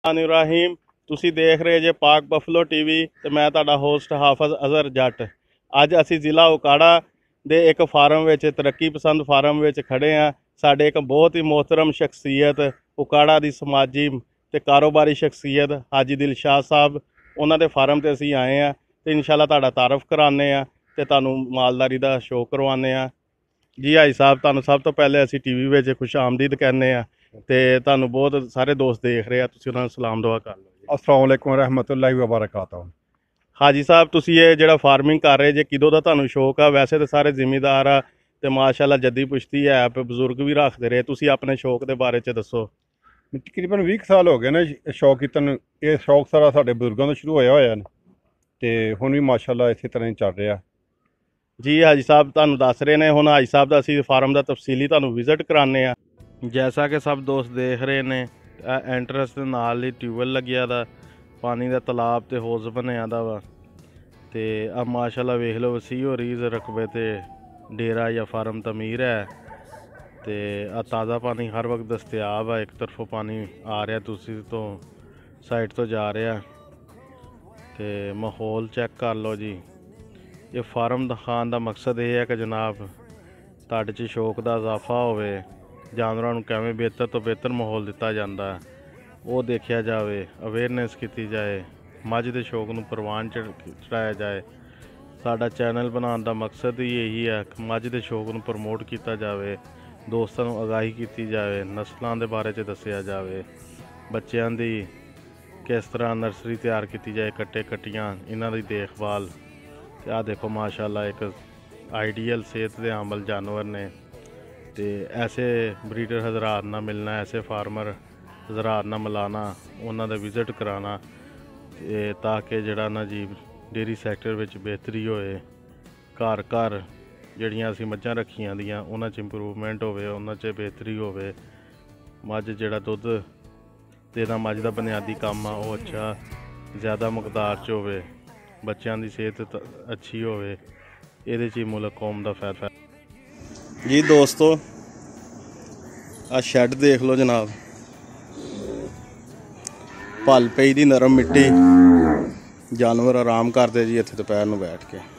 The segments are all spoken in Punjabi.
ਇਬਰਾਹੀਮ ਤੁਸੀਂ ਦੇਖ ਰਹੇ ਜੇ ਪਾਕ ਬਫਲੋ ਟੀਵੀ ਤੇ ਮੈਂ ਤੁਹਾਡਾ ਹੋਸਟ ਹਾਫਿਜ਼ ਅਜ਼ਹਰ ਜੱਟ। ਅੱਜ ਅਸੀਂ ਜ਼ਿਲ੍ਹਾ ਉਕਾੜਾ ਦੇ ਇੱਕ ਫਾਰਮ ਵਿੱਚ ਤਰੱਕੀ ਪਸੰਦ ਫਾਰਮ ਵਿੱਚ ਖੜੇ ਹਾਂ। ਸਾਡੇ ਇੱਕ ਬਹੁਤ ਹੀ ਮੁਹਤਰਮ ਸ਼ਖਸੀਅਤ ਉਕਾੜਾ ਦੀ ਸਮਾਜੀ ਤੇ ਕਾਰੋਬਾਰੀ ਸ਼ਖਸੀਅਤ ਹਾਜੀ ਦਿਲਸ਼ਾਦ ਸਾਹਿਬ, ਉਹਨਾਂ ਦੇ ਫਾਰਮ ਤੇ ਅਸੀਂ ਆਏ ਹਾਂ ਤੇ ਇਨਸ਼ਾਅੱਲਾ ਤੁਹਾਡਾ ਤਾਰਫ ਕਰਾਉਂਦੇ ਹਾਂ ਤੇ ਤੁਹਾਨੂੰ ਮਾਲਦਾਰੀ ਦਾ ਸ਼ੋਅ ਕਰਵਾਉਂਦੇ ਹਾਂ। ਜੀ ਹਾਜੀ ਸਾਹਿਬ, ਤੁਹਾਨੂੰ ਸਭ ਤੋਂ ਪਹਿਲੇ ਅਸੀਂ ਟੀਵੀ ਵਿੱਚ ਖੁਸ਼ ਆਮਦੀਦ ਕਹਿੰਦੇ ਹਾਂ ਤੇ ਤੁਹਾਨੂੰ ਬਹੁਤ ਸਾਰੇ ਦੋਸਤ ਦੇਖ ਰਹੇ ਆ, ਤੁਸੀਂ ਉਹਨਾਂ ਨੂੰ ਸਲਾਮ ਦੁਆ ਕਰ ਲਓ। अस्सलाम वालेकुम रहमतुल्लाहि व बरकातहू। ਹਾਜੀ ਸਾਹਿਬ, ਤੁਸੀਂ ਇਹ ਜਿਹੜਾ ਫਾਰਮਿੰਗ ਕਰ ਰਹੇ ਜੇ, ਕਿਦੋਂ ਦਾ ਤੁਹਾਨੂੰ ਸ਼ੌਕ ਆ? ਵੈਸੇ ਤਾਂ ਸਾਰੇ ਜ਼ਿਮੀਂਦਾਰ ਆ ਤੇ ਮਾਸ਼ਾਅੱਲਾ ਜੱਦੀ ਪੁਸ਼ਤੀ ਹੈ, ਬਜ਼ੁਰਗ ਵੀ ਰੱਖਦੇ ਰਹੇ, ਤੁਸੀਂ ਆਪਣੇ ਸ਼ੌਕ ਦੇ ਬਾਰੇ 'ਚ ਦੱਸੋ। तकरीबन 20 साल हो गए ने शौक कीतन। ये शौक सारा साढ़े बुजुर्गों तो शुरू होया होया ते हुण भी माशाअल्लाह इसी तरह ही चल रहा। जी हाजी साहब, ਤੁਹਾਨੂੰ ਦੱਸ ਰਹੇ ਨੇ ਹੁਣ ਹਾਜੀ ਸਾਹਿਬ ਦਾ ਅਸੀਂ ਫਾਰਮ ਦਾ ਤਫਸੀਲੀ ਤੁਹਾਨੂੰ ਵਿਜ਼ਿਟ ਕਰਾਉਂਦੇ ਆ। ਜੈਸਾ ਕਿ ਸਭ ਦੋਸਤ ਦੇਖ ਰਹੇ ਨੇ, ਐਂਟਰੈਂਸ ਦੇ ਨਾਲ ਹੀ ਟਿਊਬਵੈੱਲ ਲੱਗਿਆ ਦਾ, ਪਾਣੀ ਦਾ ਤਲਾਬ ਤੇ ਹੌਜ਼ ਬਣਿਆ ਦਾ ਵਾ ਤੇ ਆ ਮਾਸ਼ਾਅੱਲਾ ਵੇਖ ਲਓ ਵਸੀ ਹੋ ਰੀਜ਼ ਰਕਬੇ ਤੇ ਡੇਰਾ ਜਾਂ ਫਾਰਮ ਤਮੀਰ ਹੈ ਤੇ ਆ ਤਾਜ਼ਾ ਪਾਣੀ ਹਰ ਵਕਤ ਦਸਤਿਆਬ ਆ। ਇੱਕ ਤਰਫੋਂ ਪਾਣੀ ਆ ਰਿਹਾ, ਦੂਸਰੀ ਤੋਂ ਸਾਈਡ ਤੋਂ ਜਾ ਰਿਹਾ ਤੇ ਮਾਹੌਲ ਚੈੱਕ ਕਰ ਲਓ ਜੀ। ਇਹ ਫਾਰਮ ਦਿਖਾਉਣ ਦਾ ਮਕਸਦ ਇਹ ਹੈ ਕਿ ਜਨਾਬ ਤੁਹਾਡੇ 'ਚ ਸ਼ੌਕ ਦਾ ਇਜ਼ਾਫਾ ਹੋਵੇ, ਜਾਨਵਰਾਂ ਨੂੰ ਕਿਵੇਂ ਬਿਹਤਰ ਤੋਂ ਬਿਹਤਰ ਮਾਹੌਲ ਦਿੱਤਾ ਜਾਂਦਾ ਉਹ ਦੇਖਿਆ ਜਾਵੇ, ਅਵੇਅਰਨੈਸ ਕੀਤੀ ਜਾਏ, ਮੱਝ ਦੇ ਸ਼ੌਕ ਨੂੰ ਪ੍ਰਵਾਨ ਚੜਾਇਆ ਜਾਏ। ਸਾਡਾ ਚੈਨਲ ਬਣਾਉਣ ਦਾ ਮਕਸਦ ਹੀ ਇਹੀ ਹੈ ਕਿ ਮੱਝ ਦੇ ਸ਼ੌਕ ਨੂੰ ਪ੍ਰਮੋਟ ਕੀਤਾ ਜਾਵੇ, ਦੋਸਤਾਂ ਨੂੰ ਆਗਾਹੀ ਕੀਤੀ ਜਾਵੇ, ਨਸਲਾਂ ਦੇ ਬਾਰੇ 'ਚ ਦੱਸਿਆ ਜਾਵੇ, ਬੱਚਿਆਂ ਦੀ ਕਿਸ ਤਰ੍ਹਾਂ ਨਰਸਰੀ ਤਿਆਰ ਕੀਤੀ ਜਾਏ, ਕੱਟੇ ਕੱਟੀਆਂ ਇਹਨਾਂ ਦੀ ਦੇਖਭਾਲ। ਤੇ ਆਹ ਦੇਖੋ ਮਾਸ਼ਾਅੱਲਾ ਇੱਕ ਆਈਡੀਅਲ ਸਿਹਤ ਦੇ ਆਮਲ ਜਾਨਵਰ ਨੇ ਤੇ ऐसे ब्रीडर हज़रात ना मिलना, ऐसे फार्मर हज़रात ना मिलाना, उन्होंने विजिट कराना ताकि जड़ा ना जी डेयरी सैक्टर विच बेहतरी होए, घर घर जड़ियां असीं मझां रखियां दियां उन्हां च इंप्रूवमेंट होवे, उन्हां च बेहतरी होवे। मझ जड़ा दुध देना मझ दा बुनियादी काम आ वो अच्छा ज़्यादा मकदार च होवे, बच्चों की सेहत अच्छी होवे, इहदे च मुल्क कौम दा फायदा। जी दोस्तों, आ शैड देख लो जनाब, पल पई दी नरम मिट्टी, जानवर आराम करते जी इत्थे दोपहर नूं बैठ के।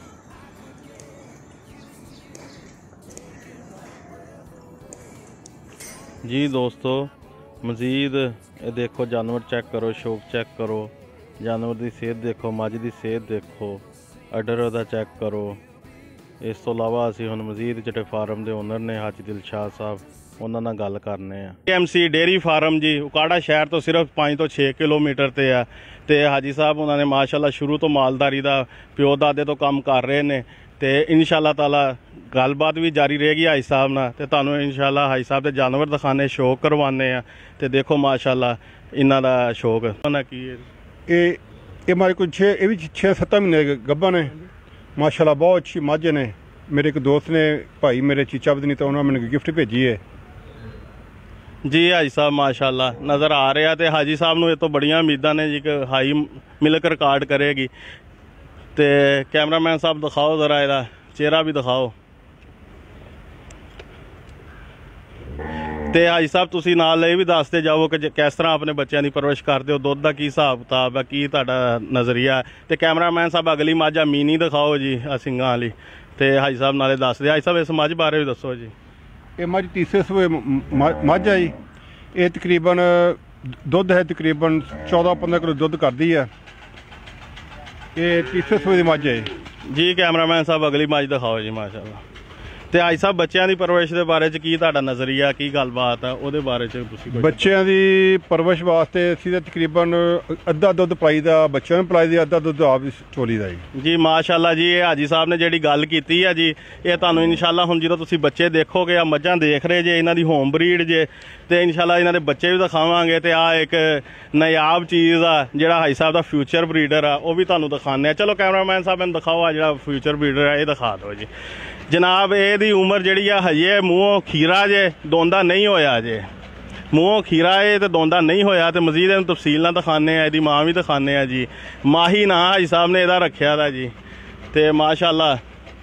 जी दोस्तों, मज़ीद देखो जानवर चेक करो, शौक चेक करो, जानवर की सेहत देखो, मझ की सेहत देखो, अडर दा चेक करो। इस तो इलावा असीं हुण मज़ीद ਜਿਹੜੇ ਫਾਰਮ ਦੇ ਓਨਰ ਨੇ ਹਾਜੀ ਦਿਲਸ਼ਾਦ ਸਾਹਿਬ, ਉਹਨਾਂ ਨਾਲ ਗੱਲ ਕਰਨੇ ਆ। KMC ਡੇਅਰੀ ਫਾਰਮ ਜੀ ਉਕਾੜਾ ਸ਼ਹਿਰ ਤੋਂ ਸਿਰਫ 5 ਤੋਂ 6 ਕਿਲੋਮੀਟਰ ਤੇ ਆ ਤੇ ਹਾਜੀ ਸਾਹਿਬ ਉਹਨਾਂ ਨੇ ਮਾਸ਼ਾਅੱਲਾ ਸ਼ੁਰੂ ਤੋਂ ਮਾਲਦਾਰੀ ਦਾ ਪਿਓ ਦਾਦੇ ਤੋਂ ਕੰਮ ਕਰ ਰਹੇ ਨੇ ਤੇ ਇਨਸ਼ਾਅੱਲਾ ਤਾਲਾ ਗੱਲਬਾਤ ਵੀ ਜਾਰੀ ਰਹੇਗੀ ਹਾਜੀ ਸਾਹਿਬ ਨਾਲ ਤੇ ਤੁਹਾਨੂੰ ਇਨਸ਼ਾਅੱਲਾ ਹਾਜੀ ਸਾਹਿਬ ਦੇ ਜਾਨਵਰ ਦਿਖਾਣੇ, ਸ਼ੌਕ ਕਰਵਾਉਂਦੇ ਆ ਤੇ ਦੇਖੋ ਮਾਸ਼ਾਅੱਲਾ ਇਹਨਾਂ ਦਾ ਸ਼ੌਕ ਉਹਨਾਂ ਕੀ ਹੈ। ਇਹ ਮਾਰੇ ਕੋਈ 6-7 ਮਹੀਨੇ ਗੱਭਾ ਨੇ माशाल्लाह, बहुत अच्छी मझ ने। मेरे एक दोस्त ने भाई मेरे चीचा बदनी तो उन्होंने मैंने गिफ्ट भेजी है जी। हाजी साहब माशाल्लाह नज़र आ रहा तो हाजी साहब ने तो बड़िया उम्मीदा ने जी कि हाई मिल्क रिकॉर्ड करेगी। तो कैमरामैन साहब दिखाओ ज़रा, ਇਹਦਾ चेहरा भी दिखाओ। ਤੇ ਹਾਜੀ ਸਾਹਿਬ ਤੁਸੀਂ ਨਾਲ ਇਹ ਵੀ ਦੱਸਦੇ ਜਾਓ ਕਿ ਕਿਸ ਤਰ੍ਹਾਂ ਆਪਣੇ ਬੱਚਿਆਂ ਦੀ ਪਰਵਰਿਸ਼ ਕਰਦੇ ਹੋ, ਦੁੱਧ ਦਾ ਕੀ ਹਿਸਾਬ ਕਿਤਾਬ ਹੈ, ਕੀ ਤੁਹਾਡਾ ਨਜ਼ਰੀਆ। ਤੇ ਕੈਮਰਾਮੈਨ ਸਾਹਿਬ ਅਗਲੀ ਮੱਝ ਆ ਮੀਨੀ ਦਿਖਾਓ ਜੀ, ਆ ਸਿੰਘਾਂ ਵਾਲੀ। ਤੇ ਹਾਜੀ ਸਾਹਿਬ ਨਾਲੇ ਦੱਸਦੇ, ਹਾਜੀ ਸਾਹਿਬ ਇਸ ਮੱਝ ਬਾਰੇ ਵੀ ਦੱਸੋ ਜੀ। ਇਹ ਮੱਝ ਤੀਸਰੇ ਸੂਏ ਮੱਝ ਆ ਜੀ। ਇਹ ਤਕਰੀਬਨ ਦੁੱਧ ਹੈ ਤਕਰੀਬਨ 14-15 ਕਿਲੋ ਦੁੱਧ ਕਰਦੀ ਆ। ਇਹ ਤੀਸਰੇ ਸੂਏ ਦੀ ਮੱਝ ਹੈ ਜੀ। ਕੈਮਰਾਮੈਨ ਸਾਹਿਬ ਅਗਲੀ ਮੱਝ ਦਿਖਾਓ ਜੀ ਮਾਸ਼ਾਅੱਲਾ। ਤੇ ਹਾਜੀ ਸਾਹਿਬ ਬੱਚਿਆਂ ਦੀ ਪਰਵਰਿਸ਼ ਦੇ ਬਾਰੇ 'ਚ ਕੀ ਤੁਹਾਡਾ ਨਜ਼ਰੀਆ, ਕੀ ਗੱਲਬਾਤ ਆ ਉਹਦੇ ਬਾਰੇ 'ਚ ਤੁਸੀਂ? ਬੱਚਿਆਂ ਦੀ ਪਰਵਰਿਸ਼ ਵਾਸਤੇ ਅਸੀਂ ਤਾਂ ਤਕਰੀਬਨ ਅੱਧਾ ਦੁੱਧ ਪਲਾਈ ਦਾ ਬੱਚਿਆਂ ਨੂੰ ਪਲਾਈ ਦਾ, ਅੱਧਾ ਦੁੱਧ ਆਪ ਚੋਲੀ ਦਾ ਜੀ। ਮਾਸ਼ਾਅੱਲਾ ਜੀ, ਇਹ ਹਾਜੀ ਸਾਹਿਬ ਨੇ ਜਿਹੜੀ ਗੱਲ ਕੀਤੀ ਆ ਜੀ, ਇਹ ਤੁਹਾਨੂੰ ਇਨਸ਼ਾਅੱਲਾ ਹੁਣ ਜਦੋਂ ਤੁਸੀਂ ਬੱਚੇ ਦੇਖੋਗੇ, ਆ ਮੱਝਾਂ ਦੇਖ ਰਹੇ ਜੇ, ਇਹਨਾਂ ਦੀ ਹੋਮ ਬਰੀਡ ਜੇ ਤੇ ਇਨਸ਼ਾਅੱਲਾ ਇਹਨਾਂ ਦੇ ਬੱਚੇ ਵੀ ਦਿਖਾਵਾਂਗੇ। ਤੇ ਆ ਇੱਕ ਨਾਯਾਬ ਚੀਜ਼ ਆ ਜਿਹੜਾ ਹਾਜੀ ਸਾਹਿਬ ਦਾ ਫਿਊਚਰ ਬਰੀਡਰ ਆ, ਉਹ ਵੀ ਤੁਹਾਨੂੰ ਦਿਖਾਉਂਦੇ ਆ। ਚਲੋ ਕੈਮਰਾਮੈਨ ਸਾਹਿਬ ਨੂੰ ਦਿਖਾਓ, ਆ ਜਿਹੜਾ ਫਿਊਚਰ ਬਰੀਡਰ ਆ ਇਹ ਦਿਖਾ ਦਿਓ ਜੀ। जनाब ਇਹਦੀ उम्र जी हजे मूँहों खीरा जे, दोंदा नहीं होया जे, मूँहों खीरा है तो दोंदा नहीं होया। तो मजीद इन तफसील ना दिखाने, इसकी माँ भी दिखाने जी। माही ना हाजी साहब ने यदा रखा था जी। तो माशाअल्लाह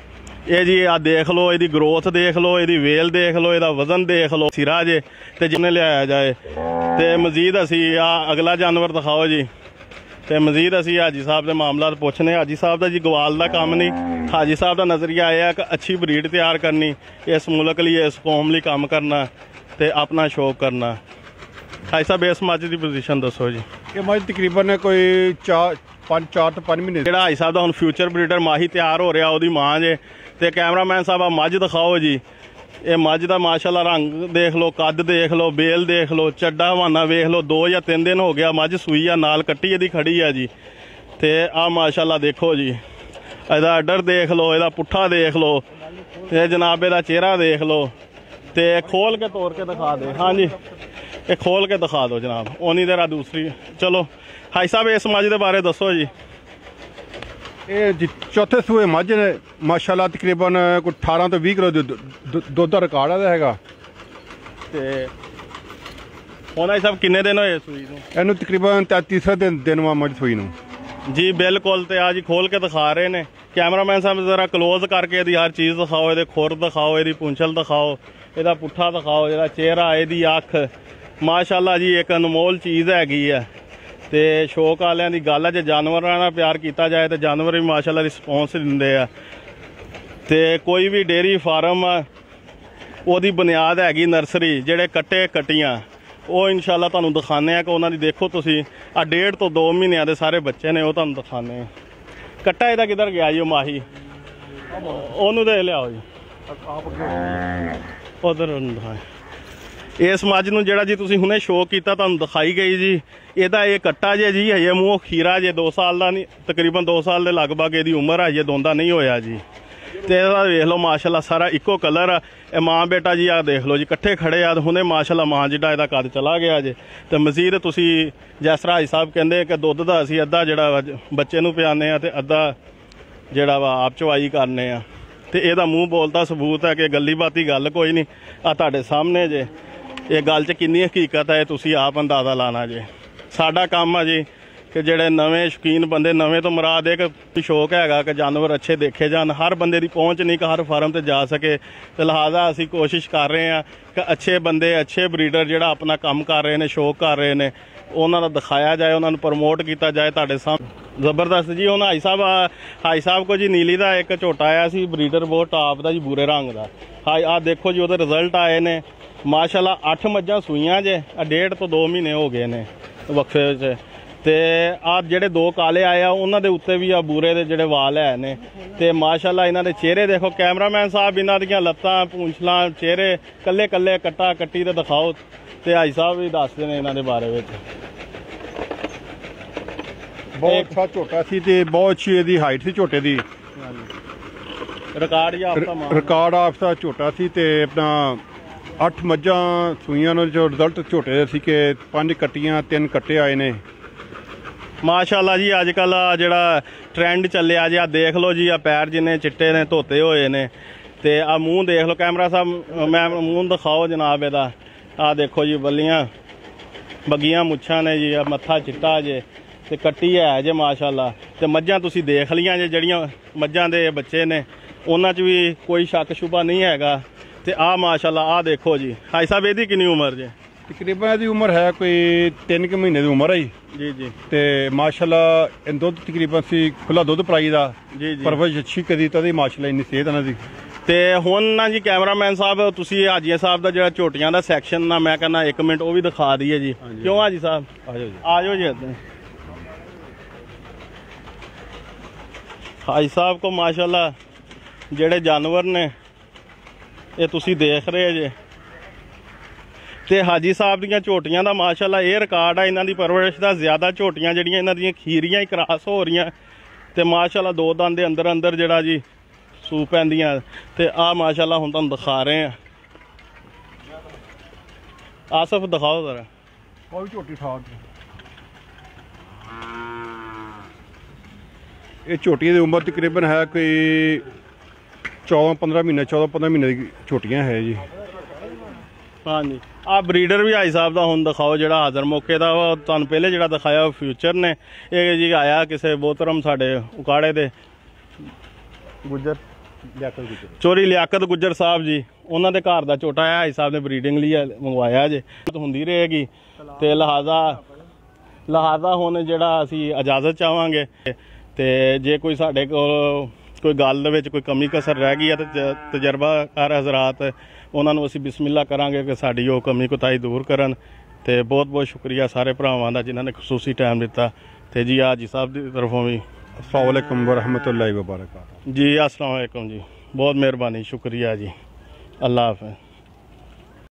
ਇਹ ਜੀ ਆ ਦੇਖ ਲਓ, ਇਹਦੀ ਗਰੋਥ ਦੇਖ ਲਓ, ਇਹਦੀ ਵੇਲ ਦੇਖ ਲਓ, ਇਹਦਾ ਵਜ਼ਨ ਦੇਖ ਲਓ ਸਿਰਾ ਜੇ, ਤੇ ਜਿੰਨੇ ਲਿਆਇਆ ਜਾਏ। ਤੇ ਮਜ਼ੀਦ ਅਸੀਂ ਆ ਅਗਲਾ ਜਾਨਵਰ ਦਿਖਾਓ ਜੀ। ਤੇ ਮਜ਼ੀਦ ਅਸੀਂ ਹਾਜੀ ਸਾਹਿਬ ਦੇ ਮਾਮਲਾਤ ਪੁੱਛਨੇ। ਹਾਜੀ ਸਾਹਿਬ ਦਾ ਜੀ ਗਵਾਲ ਦਾ ਕੰਮ ਨਹੀਂ, ਹਾਜੀ ਸਾਹਿਬ ਦਾ ਨਜ਼ਰੀਆ ਆਇਆ ਕਿ ਅੱਛੀ ਬਰੀਡ ਤਿਆਰ ਕਰਨੀ, ਇਸ ਮੁਲਕ ਲਈ ਇਸ ਕੌਮ ਲਈ ਕੰਮ ਕਰਨਾ ਤੇ ਆਪਣਾ ਸ਼ੌਕ ਕਰਨਾ। ਹਾਜੀ ਸਾਹਿਬ ਇਸ ਮੱਝ ਦੀ ਪੋਜੀਸ਼ਨ ਦੱਸੋ ਜੀ। ਇਹ ਮੱਝ ਤਕਰੀਬਨ ਕੋਈ 4 ਤੋਂ 5 ਮਹੀਨੇ। ਜਿਹੜਾ ਹਾਜੀ ਸਾਹਿਬ ਦਾ ਹੁਣ ਫਿਊਚਰ ਬਰੀਡਰ ਮਾਹੀ ਤਿਆਰ ਹੋ ਰਿਹਾ, ਉਹਦੀ ਮਾਂ ਜੇ। ਤੇ ਕੈਮਰਾਮੈਨ ਸਾਹਿਬ ਆ ਮੱਝ ਦਿਖਾਓ ਜੀ। ਇਹ ਮੱਝ ਦਾ ਮਾਸ਼ਾਅੱਲਾ ਰੰਗ ਦੇਖ ਲਓ, ਕੱਦ ਦੇਖ ਲਓ, ਬੇਲ ਦੇਖ ਲਓ, ਚੱਡਾ ਹਵਾਨਾ ਵੇਖ ਲਓ। 2 ਜਾਂ 3 ਦਿਨ ਹੋ ਗਿਆ ਮੱਝ ਸੂਈ ਆ, ਨਾਲ ਕੱਟੀ ਇਹਦੀ ਖੜੀ ਆ ਜੀ। ਤੇ ਆ ਮਾਸ਼ਾਅੱਲਾ ਦੇਖੋ ਜੀ, ਇਹਦਾ ਆਰਡਰ ਦੇਖ ਲਓ, ਇਹਦਾ ਪੁੱਠਾ ਦੇਖ ਲਓ, ਤੇ ਜਨਾਬ ਇਹਦਾ ਚਿਹਰਾ ਦੇਖ ਲਓ। ਤੇ ਖੋਲ ਕੇ ਤੋੜ ਕੇ ਦਿਖਾ ਦੇ। ਹਾਂਜੀ, ਇਹ ਖੋਲ ਕੇ ਦਿਖਾ ਦਿਓ ਜਨਾਬ। ਉਨੀ ਦੇਰ ਆ ਦੂਸਰੀ। ਚਲੋ ਹਾਈ ਸਾਹਿਬ ਇਸ ਮੱਝ ਦੇ ਬਾਰੇ ਦੱਸੋ ਜੀ। ਇਹ ਜੀ ਚੌਥੇ ਸੂਏ ਮੱਝ ਨੇ, ਮਾਸ਼ਾਅੱਲਾ ਤਕਰੀਬਨ ਕੋਈ 18 ਤੋਂ 20 ਕਿਲੋ ਦੁੱਧ ਦਾ ਰਿਕਾਰਡ ਇਹਦਾ ਹੈਗਾ। ਤੇ ਹੁਣ ਹਾਈ ਸਾਹਿਬ ਕਿੰਨੇ ਦਿਨ ਹੋਏ ਸੂਈ ਨੂੰ? ਇਹਨੂੰ ਤਕਰੀਬਨ 33 ਦਿਨ ਵਾ ਮੱਝ ਸੂਈ ਨੂੰ ਜੀ। ਬਿਲਕੁਲ। ਤੇ ਆ ਜੀ ਖੋਲ ਕੇ ਦਿਖਾ ਰਹੇ ਨੇ ਕੈਮਰਾਮੈਨ ਸਾਹਿਬ, ਜ਼ਰਾ ਕਲੋਜ਼ ਕਰਕੇ ਇਹਦੀ ਹਰ ਚੀਜ਼ ਦਿਖਾਓ। ਇਹਦੇ ਖੁਰ ਦਿਖਾਓ, ਇਹਦੀ ਪੁੰਛਲ ਦਿਖਾਓ, ਇਹਦਾ ਪੁੱਠਾ ਦਿਖਾਓ, ਇਹਦਾ ਚਿਹਰਾ, ਇਹਦੀ ਅੱਖ। ਮਾਸ਼ਾਅੱਲਾ ਜੀ ਇੱਕ ਅਨਮੋਲ ਚੀਜ਼ ਹੈਗੀ ਆ। ਤੇ ਸ਼ੌਕ ਵਾਲਿਆਂ ਦੀ ਗੱਲ ਹੈ, ਜੇ ਜਾਨਵਰਾਂ ਨਾਲ ਪਿਆਰ ਕੀਤਾ ਜਾਏ ਤਾਂ ਜਾਨਵਰ ਵੀ ਮਾਸ਼ਾਅੱਲਾ ਰਿਸਪੌਂਸ ਦਿੰਦੇ ਆ। ਤੇ ਕੋਈ ਵੀ ਡੇਅਰੀ ਫਾਰਮ ਆ, ਉਹਦੀ ਬੁਨਿਆਦ ਹੈਗੀ ਨਰਸਰੀ। ਜਿਹੜੇ ਕੱਟੇ ਕੱਟੀਆਂ ਉਹ ਇਨਸ਼ਾਅੱਲਾ ਤੁਹਾਨੂੰ ਦਿਖਾਉਂਦੇ ਆ ਕਿ ਉਹਨਾਂ ਦੀ ਦੇਖੋ ਤੁਸੀਂ ਆ 1.5 ਤੋਂ 2 ਮਹੀਨਿਆਂ ਦੇ ਸਾਰੇ ਬੱਚੇ ਨੇ, ਉਹ ਤੁਹਾਨੂੰ ਦਿਖਾਉਂਦੇ ਆ। ਕੱਟਾ ਇਹਦਾ ਕਿੱਧਰ ਗਿਆ ਜੀ? ਉਹ ਮਾਹੀ ਉਹਨੂੰ ਦੇ ਲਿਆਓ ਜੀ ਉਧਰ। ਇਸ ਮੱਝ ਨੂੰ ਜਿਹੜਾ ਜੀ ਤੁਸੀਂ ਹੁਣੇ ਸ਼ੋਅ ਕੀਤਾ ਤੁਹਾਨੂੰ ਦਿਖਾਈ ਗਈ ਜੀ, ਇਹਦਾ ਇਹ ਕੱਟਾ ਜੇ ਜੀ ਹਜੇ ਮੂੰਹ ਖੀਰਾ ਜੇ 2 ਸਾਲ ਦਾ ਨਹੀਂ, ਤਕਰੀਬਨ 2 ਸਾਲ ਦੇ ਲਗਭਗ ਇਹਦੀ ਉਮਰ ਹੈ, ਹਜੇ ਦੋਂਦਾ ਨਹੀਂ ਹੋਇਆ ਜੀ। ਤੇ ਇਹਦਾ ਵੇਖ ਲਓ ਮਾਸ਼ਾਅੱਲਾ ਸਾਰਾ ਇੱਕੋ ਕਲਰ ਆ। ਇਹ ਮਾਂ ਬੇਟਾ ਜੀ ਆ ਦੇਖ ਲਓ ਜੀ ਇਕੱਠੇ ਖੜੇ ਆ। ਹੁਣੇ ਮਾਸ਼ਾਅੱਲਾ ਮਾਂ ਜਿਹੜਾ ਇਹਦਾ ਕੱਦ ਚਲਾ ਗਿਆ ਜੇ। ਤੇ ਮਜ਼ੀਦ ਤੁਸੀਂ ਜਿਸ ਤਰ੍ਹਾਂ ਹਾਜੀ ਸਾਹਿਬ ਕਹਿੰਦੇ ਕਿ ਦੁੱਧ ਦਾ ਅਸੀਂ ਅੱਧਾ ਜਿਹੜਾ ਬੱਚੇ ਨੂੰ ਪਿਆਉਂਦੇ ਆ ਤੇ ਅੱਧਾ ਜਿਹੜਾ ਵਾ ਆਪ ਚਵਾਈ ਕਰਨੇ ਆ। ਤੇ ਇਹਦਾ ਮੂੰਹ ਬੋਲਦਾ ਸਬੂਤ ਹੈ ਕਿ ਗੱਲੀ ਬਾਤੀ ਗੱਲ ਕੋਈ ਨਹੀਂ। ਆ ਤੁਹਾਡੇ ਸਾਹਮਣੇ ਜੇ ਇਹ ਗੱਲ 'ਚ ਕਿੰਨੀ ਹਕੀਕਤ ਹੈ ਤੁਸੀਂ ਆਪ ਅੰਦਾਜ਼ਾ ਲਾਣਾ ਜੇ। ਸਾਡਾ ਕੰਮ ਆ ਜੀ ਕਿ ਜਿਹੜੇ ਨਵੇਂ ਸ਼ੌਕੀਨ ਬੰਦੇ, ਨਵੇਂ ਤੋਂ ਮੁਰਾਦ ਇਹ ਕਿ ਸ਼ੌਕ ਹੈਗਾ ਕਿ ਜਾਨਵਰ ਅੱਛੇ ਦੇਖੇ ਜਾਣ। ਹਰ ਬੰਦੇ ਦੀ ਪਹੁੰਚ ਨਹੀਂ ਕਿ ਹਰ ਫਾਰਮ ਤੇ ਜਾ ਸਕੇ, ਤੇ ਲਿਹਾਜ਼ਾ ਅਸੀਂ ਕੋਸ਼ਿਸ਼ ਕਰ ਰਹੇ ਹਾਂ ਕਿ ਅੱਛੇ ਬੰਦੇ, ਅੱਛੇ ਬਰੀਡਰ ਜਿਹੜਾ ਆਪਣਾ ਕੰਮ ਕਰ ਰਹੇ ਨੇ, ਸ਼ੌਕ ਕਰ ਰਹੇ ਨੇ, ਉਹਨਾਂ ਦਾ ਦਿਖਾਇਆ ਜਾਏ, ਉਹਨਾਂ ਨੂੰ ਪ੍ਰਮੋਟ ਕੀਤਾ ਜਾਏ ਤੁਹਾਡੇ ਸਾਹਮਣੇ। ਜ਼ਬਰਦਸਤ ਜੀ। ਹੁਣ ਹਾਈ ਸਾਹਿਬ ਕੋ ਜੀ ਨੀਲੀ ਦਾ ਇੱਕ ਝੋਟਾ ਆਇਆ ਸੀ ਬਰੀਡਰ, ਬਹੁਤ ਟਾਪ ਦਾ ਜੀ, ਬੂਰੇ ਰੰਗ ਦਾ। ਹਾਈ ਆ ਦੇਖੋ ਜੀ ਉਹਦੇ ਰਿਜ਼ਲਟ ਆਏ ਨੇ ਮਾਸ਼ਾਅੱਲਾ। 8 ਮੱਝਾਂ ਸੂਈਆਂ ਜੇ, 1.5 ਤੋਂ 2 ਮਹੀਨੇ ਹੋ ਗਏ ਨੇ ਵਕਫੇ 'ਚ। ਤੇ ਆ ਜਿਹੜੇ 2 ਕਾਲੇ ਆਏ ਆ ਉਹਨਾਂ ਦੇ ਉੱਤੇ ਵੀ ਆ ਬੂਰੇ ਦੇ ਜਿਹੜੇ ਵਾਲ ਹੈ ਨੇ। ਤੇ ਮਾਸ਼ਾਅੱਲਾ ਇਹਨਾਂ ਦੇ ਚਿਹਰੇ ਦੇਖੋ ਕੈਮਰਾਮੈਨ ਸਾਹਿਬ, ਇਹਨਾਂ ਦੀਆਂ ਲੱਤਾਂ, ਪੂੰਛਲਾਂ, ਚਿਹਰੇ ਕੱਲੇ ਕੱਲੇ ਕੱਟਾ ਕੱਟੀ ਤੇ ਦਿਖਾਓ। ਤੇ ਹਾਈ ਸਾਹਿਬ ਵੀ ਦੱਸਦੇ ਨੇ ਇਹਨਾਂ ਦੇ ਬਾਰੇ ਵਿੱਚ। ਬਹੁਤ ਅੱਛਾ ਝੋਟਾ ਸੀ ਤੇ ਬਹੁਤ ਅੱਛੀ ਇਹਦੀ ਹਾਈਟ ਸੀ ਝੋਟੇ ਦੀ। ਰਿਕਾਰਡ ਆਫਤਾ ਝੋਟਾ ਸੀ। ਤੇ ਆਪਣਾ 8 ਮੱਝਾਂ ਸੂਈਆਂ ਨੂੰ ਜੋ ਰਿਜ਼ਲਟ ਝੋਟੇ ਦੇ ਸੀ ਕਿ 5 ਕੱਟੀਆਂ 3 ਕੱਟੇ ਆਏ ਨੇ ਮਾਸ਼ਾਅੱਲਾ ਜੀ। ਅੱਜ ਕੱਲ ਜਿਹੜਾ ਟ੍ਰੈਂਡ ਚੱਲਿਆ ਜੀ, ਆ ਦੇਖ ਲਓ ਜੀ, ਆ ਪੈਰ ਜਿੰਨੇ ਚਿੱਟੇ ਨੇ ਧੋਤੇ ਹੋਏ ਨੇ। ਤੇ ਆ ਮੂੰਹ ਦੇਖ ਲਓ ਕੈਮਰਾ ਸਾਹਿਬ, ਮੈਂ ਮੂੰਹ ਦਿਖਾਓ ਜਨਾਬ ਇਹਦਾ। ਆ ਦੇਖੋ ਜੀ ਬੱਗੀਆਂ ਮੁੱਛਾਂ ਨੇ ਜੀ, ਆ ਮੱਥਾ ਚਿੱਟਾ ਜੇ ਤੇ ਕੱਟੀ ਹੈ ਜੇ ਮਾਸ਼ਾਅੱਲਾ। ਤੇ ਮੱਝਾਂ ਤੁਸੀਂ ਦੇਖ ਲਈਆਂ ਜੇ, ਜਿਹੜੀਆਂ ਮੱਝਾਂ ਦੇ ਬੱਚੇ ਨੇ ਉਹਨਾਂ 'ਚ ਵੀ ਕੋਈ ਸ਼ੱਕ ਸ਼ੁਬਾ ਨਹੀਂ ਹੈਗਾ। ਤੇ ਆ ਮਾਸ਼ਾਅੱਲਾ ਆ ਦੇਖੋ ਜੀ। ਹਾਈ ਸਾਹਿਬ ਇਹਦੀ ਕਿੰਨੀ ਉਮਰ ਜੇ? ਤਕਰੀਬਨ ਇਹਦੀ ਉਮਰ ਹੈ ਕੋਈ 3 ਕੁ ਮਹੀਨੇ ਦੀ ਉਮਰ ਹੈ ਜੀ ਜੀ। ਤੇ ਮਾਸ਼ਾਅੱਲਾ ਇਹ ਦੁੱਧ ਤਕਰੀਬਨ ਸੀ ਖੁੱਲਾ ਦੁੱਧ ਪਰਾਈ ਦਾ ਜੀ ਜੀ। ਪਰਵਰਿਸ਼ ਅੱਛੀ ਕਰੀ ਤਾਂ ਮਾਸ਼ਾਅੱਲਾ ਇੰਨੀ ਸਿਹਤ ਇਹਨਾਂ ਦੀ। ਤੇ ਹੁਣ ਨਾ ਜੀ ਕੈਮਰਾਮੈਨ ਸਾਹਿਬ ਤੁਸੀਂ ਹਾਜੀਆ ਸਾਹਿਬ ਦਾ ਜਿਹੜਾ ਝੋਟੀਆਂ ਦਾ ਸੈਕਸ਼ਨ ਨਾ ਮੈਂ ਕਹਿੰਦਾ 1 ਮਿੰਟ ਉਹ ਵੀ ਦਿਖਾ ਦਈਏ ਜੀ। ਕਿਉਂ ਹਾਜੀ ਸਾਹਿਬ? ਆ ਜਾਓ ਜੀ ਇੱਦਾਂ। ਹਾਜੀ ਸਾਹਿਬ ਕੋ ਮਾਸ਼ਾਅੱਲਾ ਜਿਹੜੇ ਜਾਨਵਰ ਨੇ ਇਹ ਤੁਸੀਂ ਦੇਖ ਰਹੇ ਜੇ। ਤੇ ਹਾਜੀ ਸਾਹਿਬ ਦੀਆਂ ਝੋਟੀਆਂ ਦਾ ਮਾਸ਼ਾਅੱਲਾ ਇਹ ਰਿਕਾਰਡ ਆ ਇਹਨਾਂ ਦੀ ਪਰਵਰਿਸ਼ ਦਾ। ਜ਼ਿਆਦਾ ਝੋਟੀਆਂ ਜਿਹੜੀਆਂ ਇਹਨਾਂ ਦੀਆਂ ਖੀਰੀਆਂ ਹੀ ਕ੍ਰਾਸ ਹੋ ਰਹੀਆਂ ਤੇ ਮਾਸ਼ਾਅੱਲਾ 2 ਦੰਦ ਦੇ ਅੰਦਰ ਜਿਹੜਾ ਜੀ ਸੂ ਪੈਂਦੀਆਂ। ਤੇ ਆ ਮਾਸ਼ਾਅੱਲਾ ਹੁਣ ਤੁਹਾਨੂੰ ਦਿਖਾ ਰਹੇ ਆ। ਆਸਫ ਦਿਖਾਓ ਜ਼ਰਾ ਉਹ ਵੀ ਝੋਟੀ ਠਾਕ। ਇਹ ਝੋਟੀ ਦੀ ਉਮਰ ਤਕਰੀਬਨ ਹੈ ਕੋਈ 14-15 ਮਹੀਨੇ ਦੀ ਝੋਟੀਆਂ ਹੈ ਜੀ। ਹਾਂਜੀ। ਆ ਬਰੀਡਰ ਵੀ ਹਾਈ ਸਾਹਿਬ ਦਾ ਹੁਣ ਦਿਖਾਓ ਜਿਹੜਾ ਹਾਜ਼ਰ ਮੌਕੇ ਦਾ ਵਾ। ਤੁਹਾਨੂੰ ਪਹਿਲੇ ਜਿਹੜਾ ਦਿਖਾਇਆ ਉਹ ਫਿਊਚਰ ਨੇ। ਇਹ ਜੀ ਆਇਆ ਕਿਸੇ ਬੋਤਰਮ ਸਾਡੇ ਉਕਾੜੇ ਦੇ ਚੋਰੀ ਲਿਆਕਤ ਗੁੱਜਰ ਸਾਹਿਬ ਜੀ, ਉਹਨਾਂ ਦੇ ਘਰ ਦਾ ਝੋਟਾ ਹੈ, ਹਾਈ ਸਾਹਿਬ ਨੇ ਬਰੀਡਿੰਗ ਲਈ ਮੰਗਵਾਇਆ ਜੇ, ਹੁੰਦੀ ਰਹੇਗੀ ਤੇ ਲਿਹਾਜ਼ਾ ਹੁਣ ਜਿਹੜਾ ਅਸੀਂ ਇਜਾਜ਼ਤ ਚਾਹਾਂਗੇ ਤੇ ਜੇ ਕੋਈ ਸਾਡੇ ਕੋਲ ਕੋਈ ਗੱਲ ਦੇ ਵਿੱਚ ਕੋਈ ਕਮੀ ਕਸਰ ਰਹਿ ਗਈ ਹੈ ਤਾਂ ਤਜਰਬਾਕਾਰ ਹਜ਼ਰਾਤ ਉਹਨਾਂ ਨੂੰ ਅਸੀਂ ਬਿਸਮਿਲ੍ਲਾ ਕਰਾਂਗੇ ਕਿ ਸਾਡੀ ਉਹ ਕਮੀ ਕੋਤਾਹੀ ਦੂਰ ਕਰਨ। ਤੇ ਬਹੁਤ ਬਹੁਤ ਸ਼ੁਕਰੀਆ ਸਾਰੇ ਭਰਾਵਾਂ ਦਾ ਜਿਨ੍ਹਾਂ ਨੇ ਖਸੂਸੀ ਟਾਈਮ ਦਿੱਤਾ। ਤੇ ਜੀ ਹਾਜੀ ਸਾਹਿਬ ਦੀ ਤਰਫੋਂ ਵੀ अस्सलाम वालेकुम वरहमतुल्लाहि वबरकातुहू। जी अस्सलाम वालेकुम जी, बहुत मेहरबानी, शुक्रिया जी, अल्लाह हाफ़िज़।